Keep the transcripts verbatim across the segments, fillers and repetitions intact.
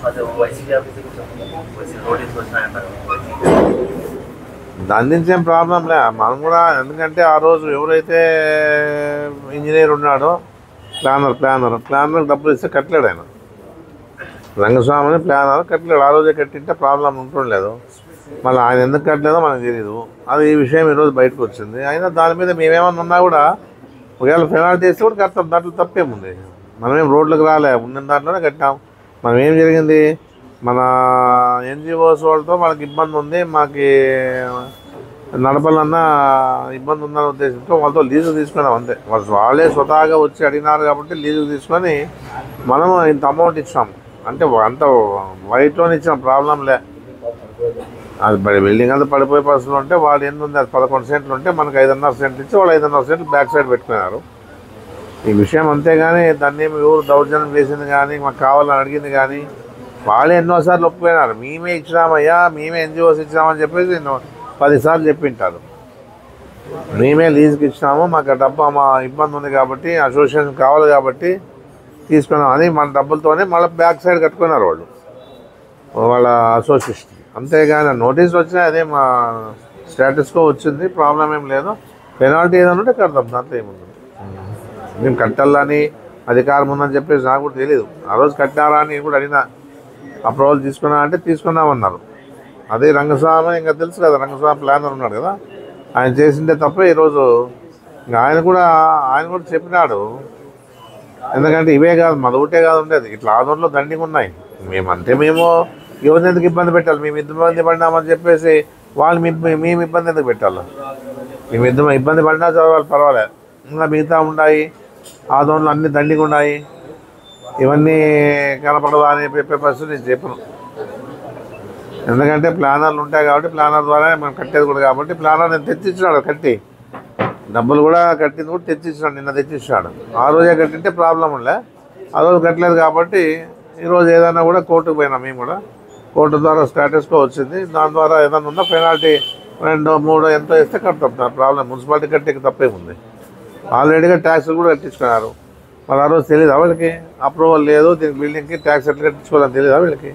దాని నుంచి ఏం ప్రాబ్లం లే, మనం కూడా. ఎందుకంటే ఆ రోజు ఎవరైతే ఇంజనీర్ ఉన్నాడో ప్లానర్ ప్లానర్ ప్లానర్ డబ్బులు ఇస్తే కట్టలేడు ఆయన. రంగస్వామిని ప్లానర్ కట్టలేడు. ఆ రోజే కట్టింటే ప్రాబ్లం ఉంటుండలేదు. మళ్ళీ ఆయన ఎందుకు కట్టలేదో మనకు తెలియదు. అది ఈ విషయం ఈరోజు బయటకు వచ్చింది. అయినా దాని మీద మేమేమన్నా ఉన్నా కూడా ఒకవేళ పెనాల్టీ వేస్తే కూడా కడతాం. దాంట్లో తప్పేముంది? మనమేం రోడ్లకు రాలే, ఉన్న దాంట్లోనే కట్టాం. మనం ఏం జరిగింది, మన ఎన్జిఓస్ వాళ్ళతో మనకి ఇబ్బంది ఉంది, మాకు నడపాలన్నా ఇబ్బంది ఉందనే ఉద్దేశంతో వాళ్ళతో లీజు తీసుకున్నాం అంతే. వాళ్ళు వాళ్ళే స్వతహాగా వచ్చి అడిగినారు కాబట్టి లీజు తీసుకొని మనం ఇంత అమౌంట్ ఇచ్చాం. అంటే అంత వైట్లోనే ఇచ్చాం, ప్రాబ్లం లే. అది బిల్డింగ్ అంతా పడిపోయే పరిస్థితులు ఉంటే వాడు ఎన్ని ఉంది, అది పదకొండు సెంట్లు ఉంటే మనకు ఐదున్నర సెంట్లు ఇచ్చి వాళ్ళు ఐదున్నర సెంట్లు బ్యాక్ సైడ్ పెట్టుకున్నారు. ఈ విషయం అంతేగాని దాన్ని ఏమి ఎవరు దౌర్జన్యం చేసింది కానీ మాకు కావాలని అడిగింది కానీ వాళ్ళే ఎన్నోసార్లు ఒప్పుకున్నారు. మేమే ఇచ్చినామయ్యా, మేమే ఎన్జిఓస్ ఇచ్చినామని చెప్పేసి ఎన్నో పదిసార్లు చెప్పింటారు. మేమే లీజుకి ఇచ్చినాము, మాకు డబ్బా మా ఇబ్బంది ఉంది కాబట్టి అసోసియేషన్ కావాలి కాబట్టి తీసుకున్నాం అని మన డబ్బులతోనే మళ్ళీ బ్యాక్ సైడ్ కట్టుకున్నారు వాళ్ళు, వాళ్ళ అసోసియేషన్. అంతేగాని నోటీసులు వచ్చినాయి, అదే మా స్టేటస్కో వచ్చింది, ప్రాబ్లం ఏం లేదు. పెనాల్టీ ఏదైనా ఉంటే కడతాం, దాంట్లో ఏముంది. మేము కట్టాలని అధికారం ఉందని చెప్పేసి నాకు కూడా తెలియదు. ఆ రోజు కట్టారా అని కూడా అడిగినా, అప్రూవల్ తీసుకున్నా అంటే తీసుకున్నామన్నారు. అదే రంగస్వామి ఇంకా తెలుసు కదా, రంగస్వామి ప్లానర్ ఉన్నాడు కదా, ఆయన చేసిందే తప్ప ఈరోజు ఇంకా ఆయన కూడా ఆయన కూడా చెప్పినాడు. ఎందుకంటే ఇవే కాదు, మన ఒకటే కాదు ఉండేది, ఇట్లా ఆదోళనలో దండిగా ఉన్నాయి. మేమంటే మేము ఎవరిని ఎందుకు ఇబ్బంది పెట్టాలి? మేము ఇబ్బంది పడినామని చెప్పేసి వాళ్ళు మేము ఇబ్బంది ఎందుకు పెట్టాలి? మేము ఇద్దరు ఇబ్బంది పడినా చదవాలి, పర్వాలేదు. ఇంకా మిగతా ఉన్నాయి ఆదోళనలు అన్నీ దండిగా ఉన్నాయి, ఇవన్నీ కనపడవా అని చెప్పే పరిస్థితి నేను చెప్పను. ఎందుకంటే ప్లానర్లు ఉంటాయి కాబట్టి ప్లానర్ ద్వారా మనం కట్టేది కూడా కాబట్టి ప్లానర్ నేను తెచ్చిచ్చినాడు, కట్టి డబ్బులు కూడా కట్టింది కూడా తెచ్చిచ్చినాడు, నిన్న తెచ్చిచ్చినాడు. ఆ రోజే కట్టింటే ప్రాబ్లం ఉండలే, ఆ రోజు కట్టలేదు కాబట్టి ఈరోజు ఏదైనా కూడా కోర్టుకు పోయినా. మేము కూడా కోర్టు ద్వారా స్టేటస్కో వచ్చింది, దాని ద్వారా ఏదైనా ఉందా పెనాల్టీ రెండో మూడో ఎంతో ఇస్తే కడతాం, ప్రాబ్లం. మున్సిపాలిటీ కట్టేకి తప్పేముంది? ఆల్రెడీగా ట్యాక్స్లు కూడా కట్టించుకున్నారు. మరి ఆ రోజు తెలియదా వీళ్ళకి అప్రూవల్ లేదు దీనికి, బిల్డింగ్కి ట్యాక్స్ ఎట్లా కట్టించుకోవాలని తెలియదా వీళ్ళకి?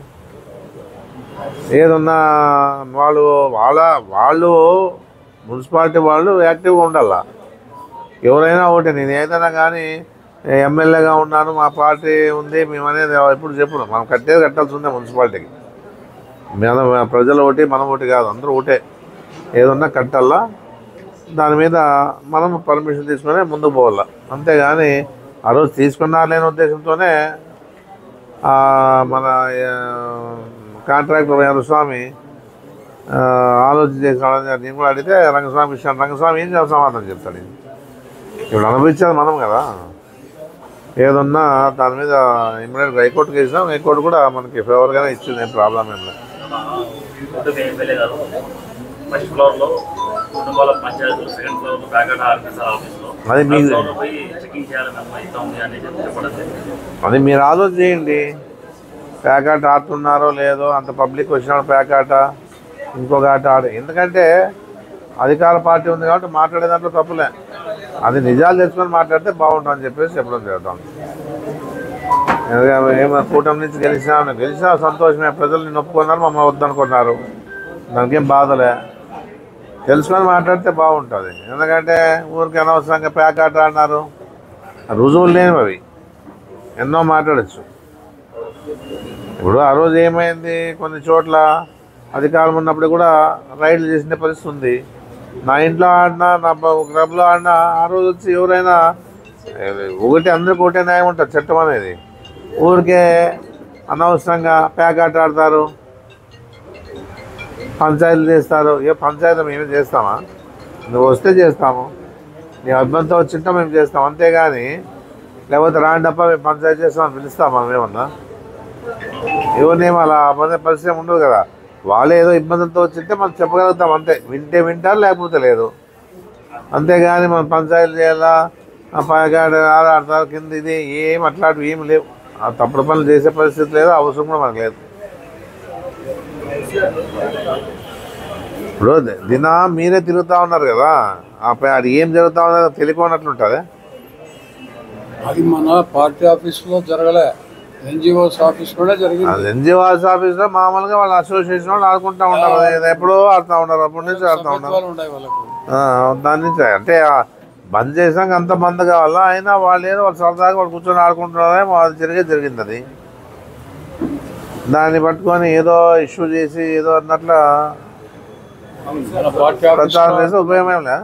ఏదన్నా వాళ్ళు వాళ్ళ వాళ్ళు మున్సిపాలిటీ వాళ్ళు యాక్టివ్గా ఉండాల. ఎవరైనా ఒకటి, నేను ఏదైనా కానీ ఎమ్మెల్యేగా ఉన్నాను, మా పార్టీ ఉంది, మేము అనేది ఎప్పుడు చెప్పను. మనం కట్టేది కట్టాల్సి ఉందే మున్సిపాలిటీకి. మనం ప్రజలు ఒకటి, మనం ఒకటి కాదు, అందరూ ఒకటే. ఏదన్నా కట్టాలా, దాని మీద మనం పర్మిషన్ తీసుకునే ముందుకు పోవాల. అంతేగాని ఆ రోజు తీసుకున్నా లేని ఉద్దేశంతోనే మన కాంట్రాక్టర్ రంగస్వామి ఆలోచన చేసిన నేను కూడా అడిగితే రంగస్వామి ఇచ్చాను. రంగస్వామి ఏం చేయాలి సమాధానం చెప్తాడు? ఇప్పుడు అనుభవించేది మనం కదా. ఏదన్నా దాని మీద ఇమ్మీడియట్ హైకోర్టుకి వేసినాం, హైకోర్టు కూడా మనకి ఫేవర్గానే ఇచ్చింది, ఏం ప్రాబ్లం ఏం లేదు. అది మీ అది మీరు ఆలోచన చేయండి. ప్యాకాట ఆడుతున్నారో లేదో, అంత పబ్లిక్ వచ్చినాడు ప్యాకాట, ఇంకొక ఆట ఆడ. ఎందుకంటే అధికార పార్టీ ఉంది కాబట్టి మాట్లాడే దాంట్లో తప్పులే. అది నిజాలు తెచ్చుకొని మాట్లాడితే బాగుంటుందని చెప్పేసి చెప్పడం జరుగుతాం. ఏమో కూటమి నుంచి గెలిచినా గెలిచినా సంతోషమే, ప్రజలు నిన్ను ఒప్పుకున్నారు, మమ్మల్ని వద్దనుకున్నారు, దానికేం బాధలే. తెలుసుకొని మాట్లాడితే బాగుంటుంది. ఎందుకంటే ఊరికి అనవసరంగా ప్యాకాట ఆడినారు, రుజువులు లేనివి అవి, ఎన్నో మాట్లాడచ్చు. ఇప్పుడు ఆ రోజు ఏమైంది, కొన్ని చోట్ల అధికారం ఉన్నప్పుడు కూడా రైడ్లు చేసిన పరిస్థితి ఉంది. నా ఇంట్లో ఆడినా, నా క్లబ్లో ఆడినా, ఆ రోజు వచ్చి ఎవరైనా ఒకటి అందరికీ ఒకటే న్యాయం ఉంటుంది చట్టం అనేది. ఊరికే అనవసరంగా ప్యాకాట ఆడతారు, పంచాయతీలు చేస్తారు. ఏ పంచాయతీ మేమే చేస్తామా? నువ్వు వస్తే చేస్తాము, నీ అభ్యంతో వచ్చింటే మేము చేస్తాం, అంతేగాని లేకపోతే రాండప్ప మేము పంచాయతీ చేస్తామని పిలుస్తాం మనం ఏమన్నా? ఎవరినేమో అలా అబద్ధ పరిస్థితి ఉండదు కదా. వాళ్ళే ఏదో ఇబ్బందులతో వచ్చింటే మనం చెప్పగలుగుతాం అంతే, వింటే వింటారు లేకపోతే లేదు. అంతేగాని మనం పంచాయతీలు చేయాలా, పైగాడ ఆడతారు కింద, ఇది ఏం అట్లాంటివి ఏమి లేవు. ఆ తప్పుడు పనులు చేసే పరిస్థితి లేదు, అవసరం కూడా మనకు లేదు. ఇప్పుడు దినా మీరే తిరుగుతూ ఉన్నారు కదా, అది ఏం జరుగుతూ ఉన్నదో తెలియకున్నట్లుంటుంది. అది మన పార్టీ ఆఫీసులో జరగలే, ఎన్జిఓస్ ఆఫీస్ కూడా జరిగింది. అది ఎన్జిఓస్ ఆఫీస్లో మామూలుగా వాళ్ళ అసోసియేషన్ వాళ్ళు ఆడుకుంటూ ఉంటారు. ఎప్పుడో ఆడుతూ ఉంటారు, అప్పటి నుంచి ఆడుతూ ఉంటారు. దాని నుంచి అంటే బంద్ చేసాక అంత బంద్ కావాలా, అయినా వాళ్ళు ఏదో వాళ్ళు సరదాగా వాళ్ళు కూర్చొని ఆడుకుంటున్నారేమో, అది జరిగే జరిగింది. అది దాన్ని పట్టుకొని ఏదో ఇష్యూ చేసి ఏదో అన్నట్ల ప్రచారం చేస్తే ఉపయోగమేం లే.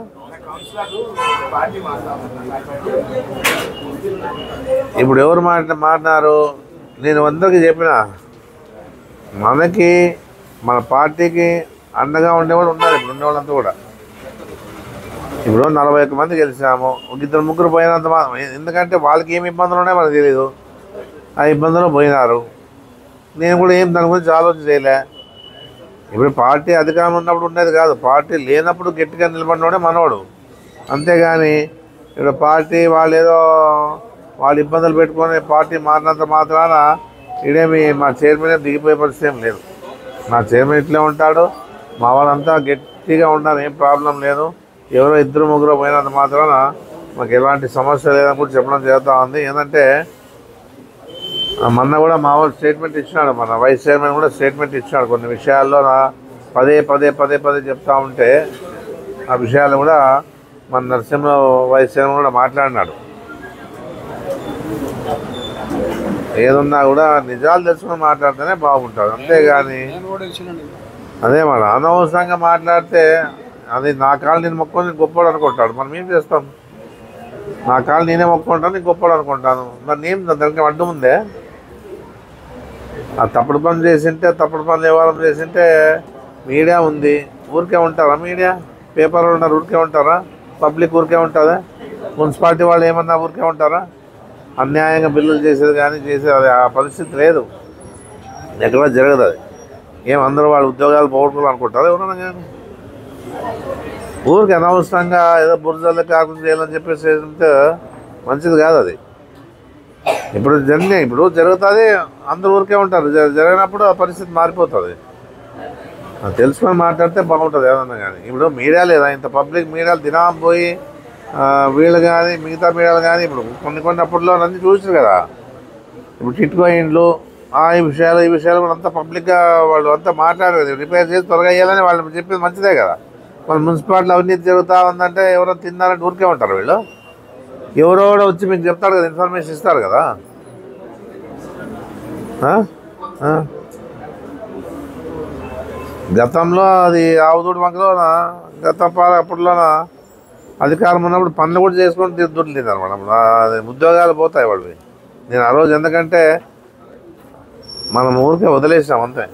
ఇప్పుడు ఎవరు మాట మాట్లాడారు, నేను అందరికీ చెప్పిన, మనకి మన పార్టీకి అండగా ఉండేవాళ్ళు ఉన్నారు. ఇప్పుడు ఉండేవాళ్ళంతా కూడా ఇప్పుడు నలభై ఒక్క మంది గెలిచాము, ఒక ఇద్దరు ముగ్గురు పోయినంత, ఎందుకంటే వాళ్ళకి ఏమి ఇబ్బందులు ఉన్నాయో మనకు తెలియదు. ఆ ఇబ్బందులు పోయినారు. నేను కూడా ఏం దాని గురించి ఆలోచన చేయలే. ఇప్పుడు పార్టీ అధికారంలో ఉన్నప్పుడు ఉండేది కాదు, పార్టీ లేనప్పుడు గట్టిగా నిలబడినోడే మనవాడు. అంతేగాని ఇప్పుడు పార్టీ వాళ్ళు ఏదో వాళ్ళు ఇబ్బందులు పెట్టుకొని పార్టీ మారినంత మాత్రాన ఇదేమి మా చైర్మన్ దిగిపోయే పరిస్థితి ఏం లేదు. మా చైర్మన్ ఇట్లే ఉంటాడు, మా వాళ్ళంతా గట్టిగా ఉన్నారు, ఏం ప్రాబ్లం లేదు. ఎవరో ఇద్దరు ముగ్గురు పోయినంత మాత్రాన మాకు ఎలాంటి సమస్య లేదని కూడా చెప్పడం జరుగుతూ ఉంది. ఏంటంటే మొన్న కూడా మా వాళ్ళు స్టేట్మెంట్ ఇచ్చినాడు, మన వైస్ చైర్మన్ కూడా స్టేట్మెంట్ ఇచ్చినాడు. కొన్ని విషయాల్లో పదే పదే పదే పదే చెప్తా ఉంటే ఆ విషయాలు కూడా మన నరసింహరావు వైస్ చైర్మన్ కూడా మాట్లాడినాడు. ఏదున్నా కూడా నిజాలు తెలుసుకుని మాట్లాడితేనే బాగుంటుంది. అంతేగాని అదే మన అనవసరంగా మాట్లాడితే అది నా కాళ్ళు నేను మొక్కుని నేను గొప్పవాడు అనుకుంటాడు. మనం ఏం చేస్తాం, నా కాళ్ళు నేనే మొక్కుంటాను, నేను గొప్పవాడు అనుకుంటాను. మరి నేను దానికి అడ్డం ఉందే. ఆ తప్పుడు పని చేసింటే తప్పుడు పని వ్యవహారం చేసింటే మీడియా ఉంది, ఊరికే ఉంటారా? మీడియా పేపర్లు ఉన్నారు, ఊరికే ఉంటారా? పబ్లిక్ ఊరికే ఉంటుందా? మున్సిపాలిటీ వాళ్ళు ఏమన్నా ఊరికే ఉంటారా? అన్యాయంగా బిల్లులు చేసేది కానీ చేసేది అది ఆ పరిస్థితి లేదు, ఎక్కడ జరగదు. అది ఏం అందరూ వాళ్ళ ఉద్యోగాలు పోగొట్టుకోవాలి అనుకుంటారు ఎవరన్నా కానీ. ఊరికి అనవసరంగా ఏదో బురదల్లో కాకుండా చేయాలని చెప్పేసి ఉంటే మంచిది కాదు. అది ఇప్పుడు జరిగినాయి, ఇప్పుడు జరుగుతుంది, అందరూ ఊరికే ఉంటారు. జరిగినప్పుడు ఆ పరిస్థితి మారిపోతుంది. తెలుసుకొని మాట్లాడితే బాగుంటుంది ఏదన్నా కానీ. ఇప్పుడు మీడియా లేదా, ఇంత పబ్లిక్ మీడియాలు దినం పోయి వీళ్ళు కానీ మిగతా మీడియాలు కానీ ఇప్పుడు కొన్ని కొన్ని అప్పట్లో అన్నీ చూసారు కదా. ఇప్పుడు టిట్కో ఇండ్లు ఈ విషయాలు ఈ విషయాలు కూడా అంతా పబ్లిక్గా వాళ్ళు అంతా మాట్లాడారు. రిపేర్ చేసి త్వరగా వేయాలని వాళ్ళు చెప్పేది మంచిదే కదా. మన మున్సిపాలిటీ అవినీతి జరుగుతూ ఉందంటే ఎవరో తిన్నారంటే ఊరికే ఉంటారు వీళ్ళు. ఎవరో కూడా వచ్చి మీకు చెప్తారు కదా, ఇన్ఫర్మేషన్ ఇస్తారు కదా. గతంలో అది ఆవుదూడి వంకలోన గత అప్పట్లోన అధికారం ఉన్నప్పుడు పనులు కూడా చేసుకొని దుడ్లు తిన్నారు మేడం. అది ఉద్యోగాలు పోతాయి వాళ్ళవి. నేను ఆ రోజు ఎందుకంటే మనం ఊరికే వదిలేసాం అంతే.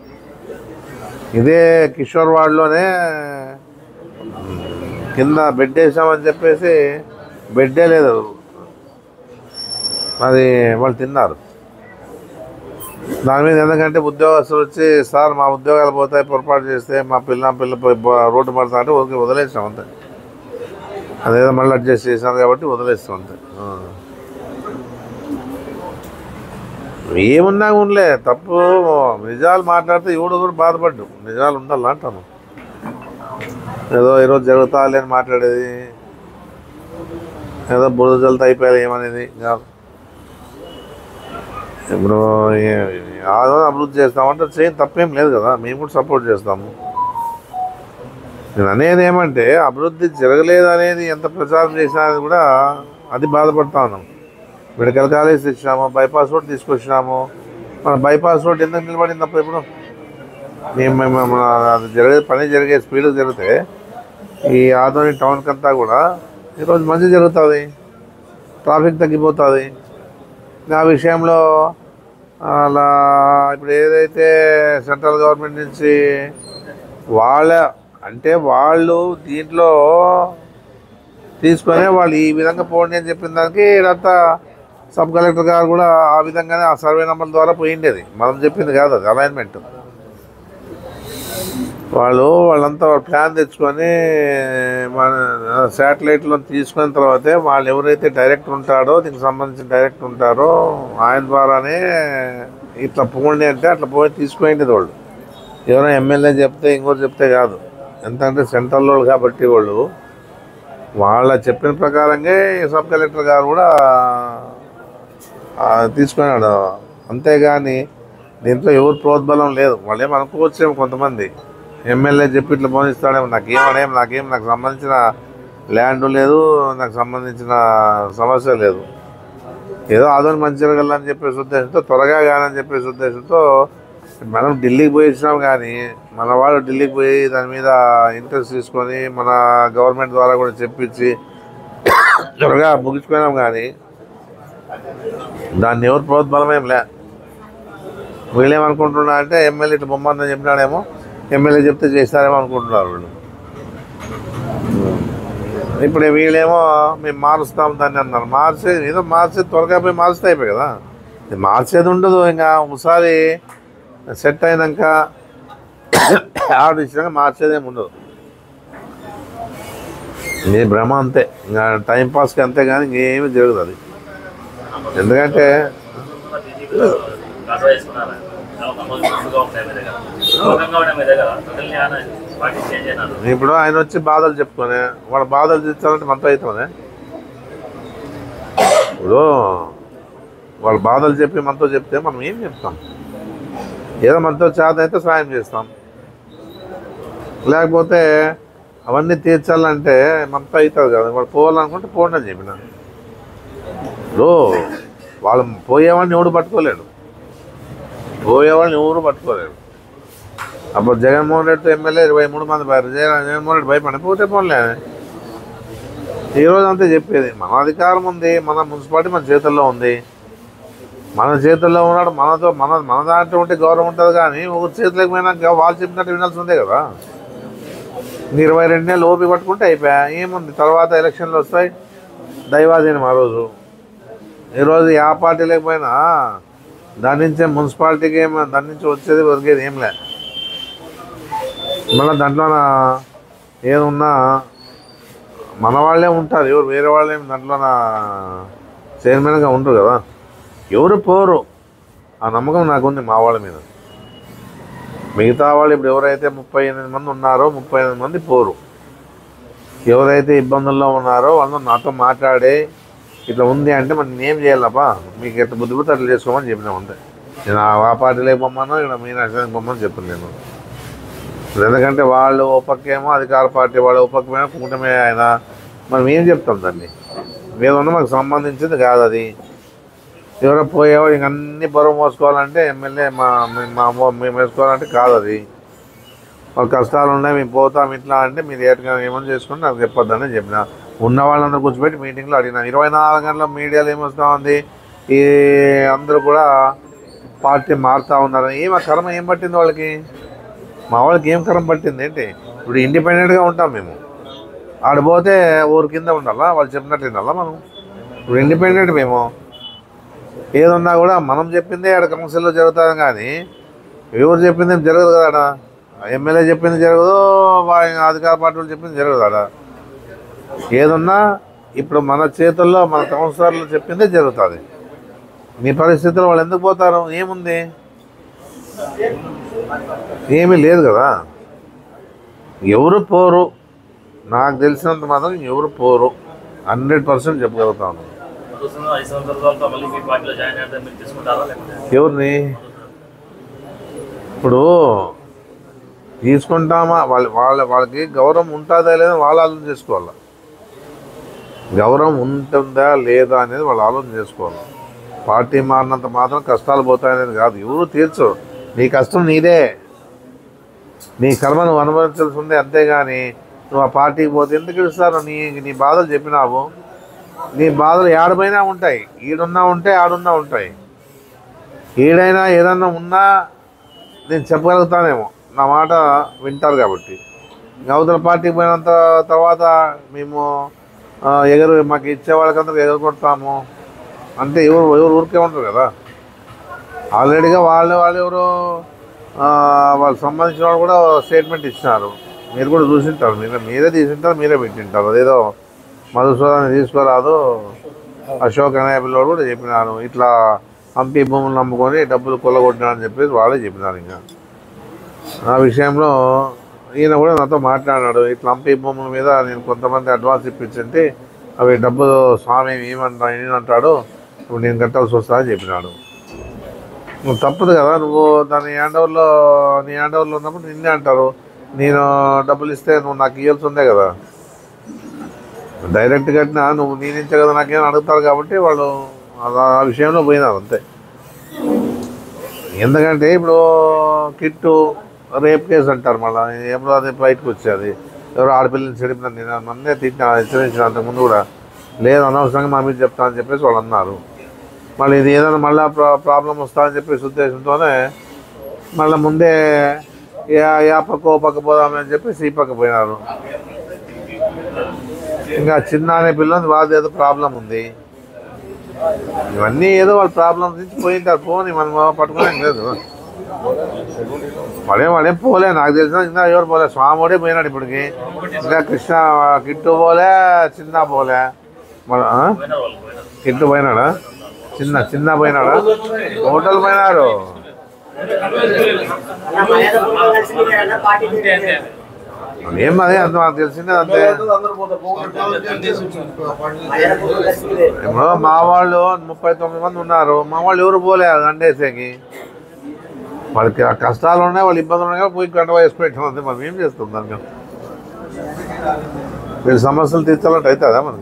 ఇదే కిషోర్ వార్డులోనే కింద బెడ్ వేసామని చెప్పేసి బెడ్డే లేదు, అది వాళ్ళు తిన్నారు. దాని మీద ఎందుకంటే ఉద్యోగస్తులు వచ్చి సార్ మా ఉద్యోగాలు పోతాయి పొరపాటు చేస్తే మా పిల్ల పిల్ల రోడ్డు పడతా అంటే ఊరికి వదిలేసాం అంతే. అదేదో మళ్ళీ అడ్జస్ట్ చేశాను కాబట్టి వదిలేస్తాం అంతే. ఏమున్నా ఉండలే తప్పు. నిజాలు మాట్లాడితే ఎవడు కూడా బాధపడ్డు, నిజాలు ఉండాలి అంటాను. ఏదో ఈరోజు జరుగుతా లేని మాట్లాడేది, ఏదో బురద జల్తా అయిపోయాలి ఏమనేది కాదు. ఇప్పుడు ఆదో అభివృద్ధి చేస్తామంటే చేయం, తప్పేం లేదు కదా, మేము కూడా సపోర్ట్ చేస్తాము. నేను అనేది ఏమంటే అభివృద్ధి జరగలేదు అనేది ఎంత ప్రచారం చేసినా కూడా అది బాధపడతా ఉన్నాం. మెడికల్ కాలేజ్ తెచ్చినాము, బైపాస్ రోడ్ తీసుకొచ్చినాము. మన బైపాస్ రోడ్ ఎందుకు నిలబడిందప్పుడు? ఇప్పుడు మేము అది జరిగే పని జరిగే స్పీడ్ జరిగితే ఈ ఆదోని టౌన్కి అంతా కూడా ఈరోజు మంచి జరుగుతుంది, ట్రాఫిక్ తగ్గిపోతుంది. ఆ విషయంలో అలా ఇప్పుడు ఏదైతే సెంట్రల్ గవర్నమెంట్ నుంచి వాళ్ళ అంటే వాళ్ళు దీంట్లో తీసుకొని వాళ్ళు ఈ విధంగా పోండి అని చెప్పిన దానికి ఇదంతా సబ్ కలెక్టర్ గారు కూడా ఆ విధంగానే ఆ సర్వే నెంబర్ ద్వారా పోయిండేది, మనం చెప్పింది కాదు అది అలైన్మెంట్. వాళ్ళు వాళ్ళంతా ప్లాన్ తెచ్చుకొని మన శాటిలైట్లో తీసుకున్న తర్వాతే వాళ్ళు ఎవరైతే డైరెక్టర్ ఉంటాడో దీనికి సంబంధించిన డైరెక్టర్ ఉంటారో ఆయన ద్వారానే ఇట్లా పోండి అంటే అట్లా పోయి తీసుకుపోయింది. వాళ్ళు ఎవరో ఎమ్మెల్యే చెప్తే ఇంకోటి చెప్తే కాదు, ఎందుకంటే సెంట్రల్ వాళ్ళు కాబట్టి వాళ్ళు వాళ్ళ చెప్పిన ప్రకారంగా సబ్ కలెక్టర్ గారు కూడా తీసుకున్నాడు అంతేగాని దీంట్లో ఎవరు ప్రోద్బలం లేదు. వాళ్ళు ఏం అనుకోవచ్చేమో కొంతమంది, ఎమ్మెల్యే చెప్పి ఇట్లా పోనిస్తాడేమో, నాకేమనేం నాకేం నాకు సంబంధించిన ల్యాండ్ లేదు, నాకు సంబంధించిన సమస్య లేదు, ఏదో ఆదోని మంచి జరగాలని చెప్పేసి ఉద్దేశంతో, త్వరగా కానని చెప్పేసి ఉద్దేశంతో మనం ఢిల్లీకి పోయి ఇచ్చినాం. కానీ మన వాళ్ళు ఢిల్లీకి పోయి దాని మీద ఇంట్రెస్ట్ తీసుకొని మన గవర్నమెంట్ ద్వారా కూడా చెప్పించి త్వరగా ముగించుకున్నాం. కానీ దాన్ని ఎవరు ప్రోద్బలం ఏం లే. వీళ్ళేమనుకుంటున్నా అంటే ఎమ్మెల్యే ఇట్లా బొమ్మని చెప్పినాడేమో, ఎమ్మెల్యే చెప్తే చేస్తారేమో అనుకుంటున్నారు వీళ్ళు. ఇప్పుడు వీళ్ళేమో మేము మారుస్తాం దాన్ని అన్నారు. మార్చేది ఏదో మార్చేది త్వరగా పోయి మార్చితే అయిపోయి కదా, ఇది మార్చేది ఉండదు. ఇంకా ఒకసారి సెట్ అయినాక ఆర్డర్ ఇచ్చినాక మార్చేదేమి ఉండదు. ఇది భ్రమ అంతే, ఇంకా టైంపాస్కి అంతే, కానీ ఇంకేమీ జరగదు అది. ఎందుకంటే ఇప్పుడు ఆయన వచ్చి బాధలు చెప్పుకొని వాళ్ళ బాధలు తీర్చాలంటే మనతో అవుతామనే. ఇప్పుడు వాళ్ళ బాధలు చెప్పి మనతో చెప్తే మనం ఏం చెప్తాం? ఏదో మనతో చేత అయితే సాయం చేస్తాం, లేకపోతే అవన్నీ తీర్చాలంటే మనతో అవుతుంది కదా. వాళ్ళు పోవాలనుకుంటే పోండి అని చెప్పిన. ఇప్పుడు వాళ్ళు పోయేవాడిని ఎవడు పట్టుకోలేడు, పోయేవాళ్ళని ఎవరు పట్టుకోలేరు. అప్పుడు జగన్మోహన్ రెడ్డితో ఎమ్మెల్యే ఇరవై మూడు మంది పోయారు. జగన్మోహన్ రెడ్డి భయపడి పోతే పోలే. ఈరోజు అంతే చెప్పేది, మన అధికారం ఉంది, మన మున్సిపాలిటీ మన చేతుల్లో ఉంది, మన చేతుల్లో ఉన్నాడు. మనతో మన మన దాంట్లో ఉంటే గౌరవం ఉంటుంది. కానీ ఒక చేతులకు పోయినాక వాళ్ళు చెప్పినట్టు వినాల్సి ఉందే కదా. ఇరవై రెండు నెలలు ఓపి పట్టుకుంటే అయిపోయా, ఏముంది? తర్వాత ఎలక్షన్లు వస్తాయి, దైవాధీనం ఆ రోజు. ఈరోజు ఏ పార్టీ లేకపోయినా దాని నుంచే మున్సిపాలిటీకి ఏం దాని నుంచి వచ్చేది ఒరిగేది ఏం లే. మళ్ళీ దాంట్లో ఏమున్నా మన వాళ్ళే ఉంటారు, ఎవరు వేరే వాళ్ళు ఏమి దాంట్లో చైర్మన్గా ఉండరు కదా. ఎవరు పోరు, ఆ నమ్మకం నాకుంది మా వాళ్ళ మీద. మిగతా వాళ్ళు ఇప్పుడు ఎవరైతే ముప్పై ఎనిమిది మంది ఉన్నారో ముప్పై ఎనిమిది మంది పోరు. ఎవరైతే ఇబ్బందుల్లో ఉన్నారో వాళ్ళు నాతో మాట్లాడే ఇట్లా ఉంది అంటే మరి నేనేం చేయాలప్పా, మీకు ఎట్లా బుద్ధి బుద్ధి అట్లా చేసుకోమని చెప్పినాం అంతే. నేను ఆ పార్టీలోకి పొమ్మను, ఇక్కడ మీ నష్టానికి పొమ్మని చెప్పాను నేను. ఎందుకంటే వాళ్ళు ఓ పక్కేమో అధికార పార్టీ, వాళ్ళు ఓ పక్కమేమో కూటమే. ఆయన మనం ఏం చెప్తాం దాన్ని? ఏదన్నా మాకు సంబంధించింది కాదు అది. ఎవరో పోయేవాడు ఇంక అన్ని బరువు మోసుకోవాలంటే ఎమ్మెల్యే మా మేము వేసుకోవాలంటే కాదు అది. వాళ్ళ కష్టాలు ఉన్నాయి, మేము పోతాం ఇట్లా అంటే మీరు ఏటగా ఏమని చేసుకుని నాకు చెప్పొద్దని చెప్పిన. ఉన్న వాళ్ళందరూ కూర్చోబెట్టి మీటింగ్లో అడిగినా. ఇరవై నాలుగు గంటల మీడియాలో ఏమొస్తూ ఉంది, ఈ అందరూ కూడా పార్టీ మారుతూ ఉన్నారు. ఏం ఆ కర్మ ఏం పట్టింది వాళ్ళకి? మా వాళ్ళకి ఏం కర్మ పట్టింది ఏంటి? ఇప్పుడు ఇండిపెండెంట్గా ఉంటాం మేము, ఆడిపోతే ఊరి కింద ఉండాలా, వాళ్ళు చెప్పినట్టు ఉండాలా మనం? ఇప్పుడు ఇండిపెండెంట్ మేము, ఏదున్నా కూడా మనం చెప్పిందే ఆడ కౌన్సిల్లో జరుగుతుంది. కానీ ఎవరు చెప్పింది ఏం జరగదు కదా. ఆడ ఎమ్మెల్యే చెప్పింది జరగదు, అధికార పార్టీలు చెప్పింది జరగదు. ఆడ ఏదున్నా ఇప్పుడు మన చేతుల్లో మన కౌన్సిలర్లు చెప్పిందే జరుగుతుంది. మీ పరిస్థితుల్లో వాళ్ళు ఎందుకు పోతారు? ఏముంది? ఏమీ లేదు కదా. ఎవరు పోరు, నాకు తెలిసినంత మాత్రం ఎవరు పోరు, హండ్రెడ్ పర్సెంట్ చెప్పగలుగుతాను. ఎవరిని ఇప్పుడు తీసుకుంటామా? వాళ్ళ వాళ్ళ వాళ్ళకి గౌరవం ఉంటుందా లేదా వాళ్ళు ఆలోచన చేసుకోవాలి. గౌరవం ఉంటుందా లేదా అనేది వాళ్ళు ఆలోచన చేసుకోవాలి. పార్టీ మారినంత మాత్రం కష్టాలు పోతాయనేది కాదు. ఎవరు తీర్చరు, నీ కష్టం నీదే, నీ కర్మ నువ్వు అనుభవించాల్సి ఉంది. అంతేగాని నువ్వు ఆ పార్టీకి పోతే ఎందుకు ఇస్తారు? నీ నీ బాధలు చెప్పినావు, నీ బాధలు ఏడమైనా ఉంటాయి, ఈడున్నా ఉంటాయి, ఆడున్నా ఉంటాయి. ఏడైనా ఏదన్నా ఉన్నా నేను చెప్పగలుగుతానేమో, నా మాట వింటారు కాబట్టి. అవతల పార్టీకి పోయినంత తర్వాత మేము ఎగరు మాకు ఇచ్చే వాళ్ళకందరూ ఎగరు కొడతాము అంటే ఎవరు ఎవరు ఊరికే ఉంటారు కదా. ఆల్రెడీగా వాళ్ళు వాళ్ళు ఎవరు వాళ్ళకి సంబంధించిన వాళ్ళు కూడా స్టేట్మెంట్ ఇచ్చినారు. మీరు కూడా చూసింటారు, మీరే మీరే తీసింటారు, మీరే పెట్టింటారు. అదేదో మధుసూదన్ తీసుకోరాదు, అశోక్ అనే పిల్లలు కూడా చెప్పినారు, ఇట్లా హంపి భూములు నమ్ముకొని డబ్బులు కొల్లగొట్టినారని చెప్పేసి వాళ్ళే చెప్పినారు. ఇంకా ఆ విషయంలో ఈయన కూడా నాతో మాట్లాడినాడు. ఇట్లా హంపి భూముల మీద నేను కొంతమంది అడ్వాన్స్ ఇప్పించంటే అవి డబ్బులు స్వామి ఏమంటా ఏమంటాడు, ఇప్పుడు నేను కట్టాల్సి వస్తా అని చెప్పినాడు. నువ్వు తప్పదు కదా, నువ్వు దాని హ్యాండ్ ఓవర్లో నీ హ్యాండ్ ఓవర్లో ఉన్నప్పుడు నిన్నే అంటారు. నేను డబ్బులు ఇస్తే నువ్వు నాకు ఇవ్వాల్సి ఉందే కదా. డైరెక్ట్ కట్టినా నువ్వు నేను ఇచ్చే కదా నాకేం అడుగుతారు కాబట్టి వాళ్ళు ఆ విషయంలో పోయినారు అంతే. ఎందుకంటే ఇప్పుడు కిట్టు రేప్ కేసు అంటారు, మళ్ళీ ఎప్పుడు అది బయటకు వచ్చేది. ఎవరో ఆడపిల్లని చెడిపిన నేను నన్నే తిట్టిన హెచ్చరించిన అంతకుముందు కూడా లేదు అనవసరంగా మా మీద చెప్తా అని చెప్పేసి వాళ్ళు అన్నారు. మళ్ళీ ఇది ఏదైనా మళ్ళీ ప్రా ప్రాబ్లం వస్తుందని చెప్పేసి ఉద్దేశంతోనే మళ్ళీ ముందే యా యా పక్క ఓ పక్క పోదామని చెప్పేసి ఈ పక్క పోయినారు. ఇంకా చిన్న అనే పిల్లలు వాళ్ళది ఏదో ప్రాబ్లం ఉంది, ఇవన్నీ ఏదో వాళ్ళ ప్రాబ్లం నుంచి పోయింటారు. పోని మనం పట్టుకోలేం లేదు. వాడేం వాడేం పోలే, నాకు తెలిసిన ఇంకా ఎవరు పోలే. స్వామిడే పోయినాడు ఇప్పటికి. ఇంకా కృష్ణ కిట్టు పోలే, చిన్న పోలే. మన కిట్టు పోయినాడా, చిన్న చిన్న పోయినాడా, హోటల్ పోయినారు. ఏం అదే అంత నాకు తెలిసిందే అంతే. ఇప్పుడు మా వాళ్ళు ముప్పై తొమ్మిది మంది ఉన్నారు, మా వాళ్ళు ఎవరు పోలే గండేసేకి. వాళ్ళకి ఆ కష్టాలు ఉన్నాయి, వాళ్ళు ఇబ్బందులు ఉన్నాయి కదా, పోయి గంట వేసి పెట్టాం అంతే. మనం ఏం చేస్తాం దానికి? వీళ్ళు సమస్యలు తీర్చాలంటే అవుతుందా మనకి?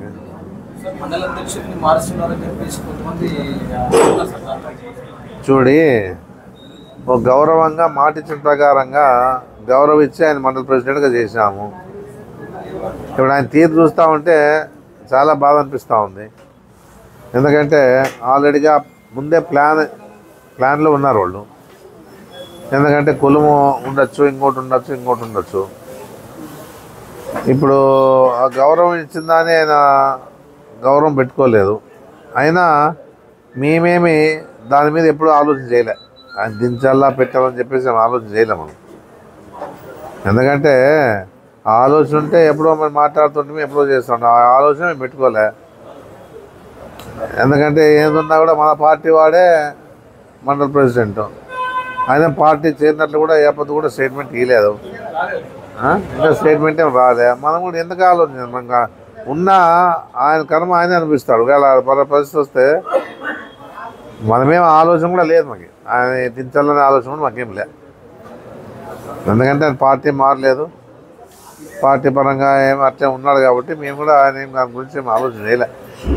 చూడి, ఒక గౌరవంగా మాట ఇచ్చిన ప్రకారంగా గౌరవించి ఆయన మండల ప్రెసిడెంట్గా చేశాము. ఇప్పుడు ఆయన తీరు చూస్తూ ఉంటే చాలా బాధ అనిపిస్తూ ఉంది. ఎందుకంటే ఆల్రెడీగా ముందే ప్లాన్ ప్లాన్లో ఉన్నారు వాళ్ళు. ఎందుకంటే కులము ఉండొచ్చు, ఇంకోటి ఉండొచ్చు, ఇంకోటి ఉండొచ్చు. ఇప్పుడు ఆ గౌరవం ఇచ్చిందని ఆయన గౌరవం పెట్టుకోలేదు. అయినా మేమేమి దాని మీద ఎప్పుడు ఆలోచన చేయలే. ఆయన దించాలా పెట్టాలని చెప్పేసి ఆలోచన చేయలేము మనం. ఎందుకంటే ఆలోచన ఉంటే ఎప్పుడో మనం మాట్లాడుతుంటే ఎప్పుడో చేస్తాం, ఆ ఆలోచన మేము పెట్టుకోలే. ఎందుకంటే ఏదున్నా కూడా మన పార్టీ వాడే మండల ప్రెసిడెంట్. ఆయన పార్టీ చేరినట్లు కూడా ఏ పొద్దు కూడా స్టేట్మెంట్ ఇవ్వలేదు. ఇంకా స్టేట్మెంట్ ఏం రాలే. మనం కూడా ఎందుకు ఆలోచన, ఇంకా ఉన్న ఆయన కర్మ ఆయన అనిపిస్తాడు. ఒకవేళ పరిస్థితి వస్తే మనమేం ఆలోచన కూడా లేదు మాకు. ఆయన దించాలనే ఆలోచన కూడా మాకేం లేదు. ఎందుకంటే ఆయన పార్టీ మారలేదు, పార్టీ పరంగా ఏమి అట్లే ఉన్నాడు కాబట్టి మేము కూడా ఆయన ఏం దాని గురించి ఏం ఆలోచన చేయలే.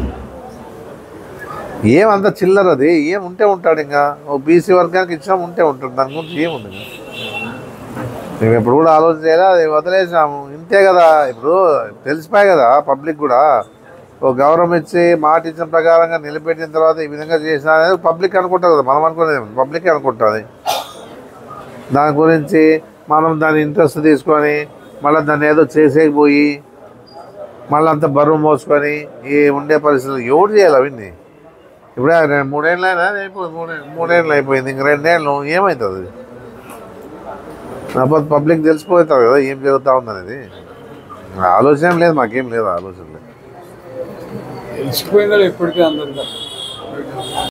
ఏమంత చిల్లర అది, ఏం ఉంటే ఉంటాడు. ఇంకా ఓ బీసీ వర్గానికి ఇచ్చాము ఉంటే ఉంటాడు, దాని గురించి ఏముంది. మేము ఎప్పుడు కూడా ఆలోచన చేయాలి, అది వదిలేసాము ఇంతే కదా. ఇప్పుడు తెలిసిపోయాయి కదా పబ్లిక్ కూడా. ఓ గౌరవం ఇచ్చి మాట ఇచ్చిన ప్రకారంగా నిలబెట్టిన తర్వాత ఈ విధంగా చేసినా అనేది పబ్లిక్ అనుకుంటుంది కదా. మనం అనుకునేది పబ్లిక్ అనుకుంటుంది. దాని గురించి మనం దాని ఇంట్రెస్ట్ తీసుకొని మళ్ళీ దాన్ని ఏదో చేసేకపోయి మళ్ళీ అంత బరువు మోసుకొని ఈ ఉండే పరిస్థితులు ఎవరు చేయాలి అవన్నీ? ఇప్పుడే మూడేళ్ళు అయినా అయిపోయింది, మూడే మూడేళ్ళు అయిపోయింది, ఇంక రెండేళ్ళు ఏమవుతుంది? లేకపోతే పబ్లిక్ తెలిసిపోతారు కదా ఏం జరుగుతూ ఉందనేది. ఆలోచన లేదు, మాకేం లేదు ఆలోచన లేదు. తెలిసిపోయిందా ఇప్పటికీ అందరికీ?